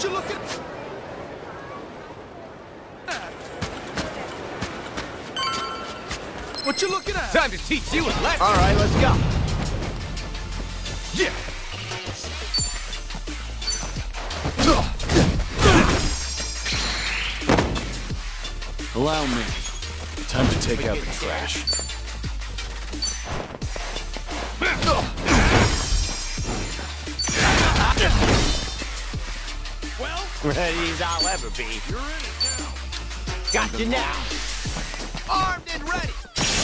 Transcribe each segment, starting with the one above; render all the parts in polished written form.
What you looking at? What you looking at? Time to teach you a lesson. All right, let's go. Yeah. Allow me. Time to take out the trash. Well, Ready as I'll ever be. you're in it now. Got you now. Armed and ready.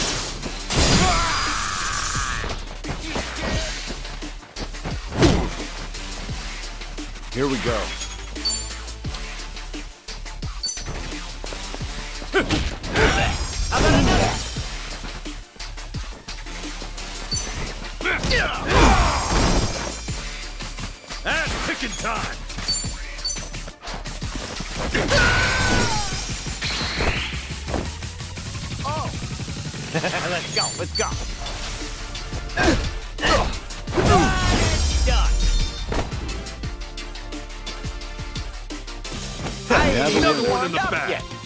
Here we go. How about another? That's picking time. Oh. Let's go. Let's go. Done. have Ain't a even winner. warmed In the up back. yet.